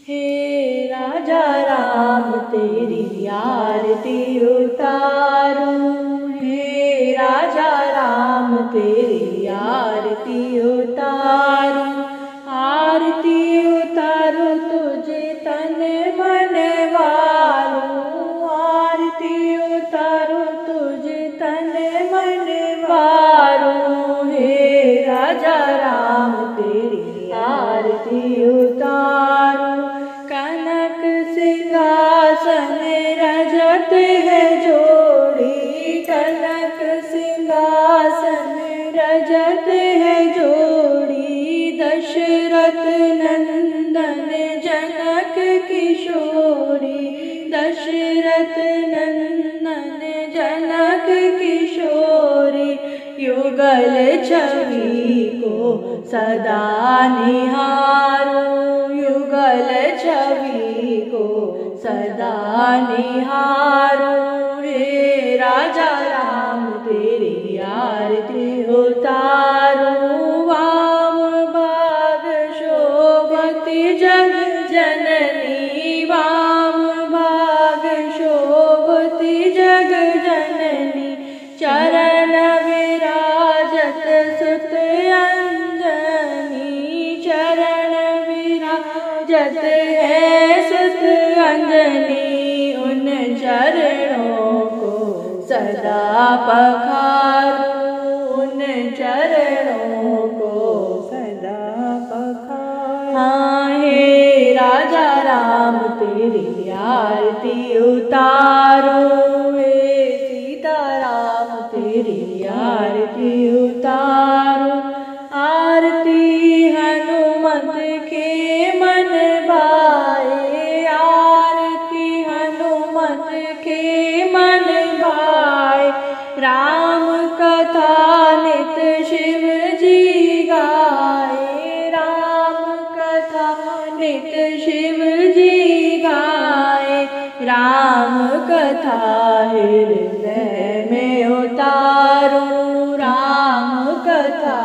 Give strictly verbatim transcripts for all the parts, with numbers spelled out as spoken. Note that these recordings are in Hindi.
हे राजा राम तेरी आरती उतारूं, हे राजा राम तेरी आरती उतारूं। आरती उतारूं तुझे तन मन वारूं, आरती उतारूं तुझे तन मन वारूं। हे राजा राम तेरी आरती उतारूं। कनक सिंहासन रजत है जोड़ी, कनक सिंहासन रजत है जोड़ी। दशरथ नंदन जनक किशोरी, दशरथ नंदन जनक किशोरी। युगल छवि को सदा निहारूं, युगल छवि को सदा निहारूं। हे राजा राम तेरी आरती उतारूं। वाम भाग शोभती जग जननी, वाम भाग शोभती जग जननी। चरण विराजत सुत अंजनी, चरण विराजत है सुत अंजनी। उन चरणों को सदा पखारूं, उन चरणों को सदा पखारूं। हाँ हे राजा राम तेरी आरती उतारूं, हे सीता राम तेरी आरती उतारूं। आरती हनुमत के मन भाए, आरती हनुमत के मन भाए। राम कथा नित शिव जी गाए, राम कथा नित शिव जी गाए। राम कथा हृदय में उतारूं, राम कथा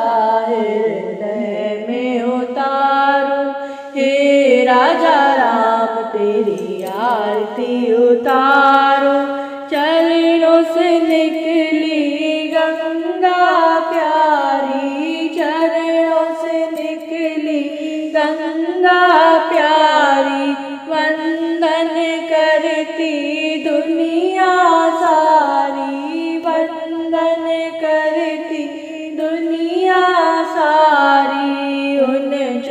हृदय में उतारूं। हे राजा राम तेरी आरती उतारूं। चरणों से निकली गंगा प्यारी, चरणों से निकली गंगा प्यारी। वंदन करती दुनिया सारी, वंदन करती दुनिया सारी। उन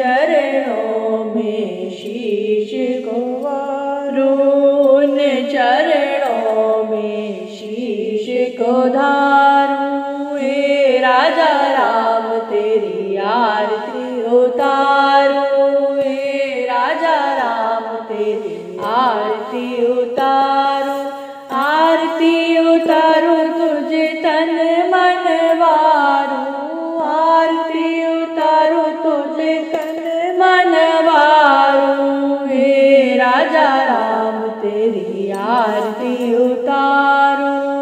चरणों में शीश को वारूं, उन चरणों में शीश को धारूं। हे राजा राम तेरी आरती उतारूं, हे राजा राम तेरी आरती उतारूं। आरती उतारूं तुझे तन मन वारूं, आरती उतारूं तुझे तन मन वारूं। हे राजा राम तेरी आरती उतारूं।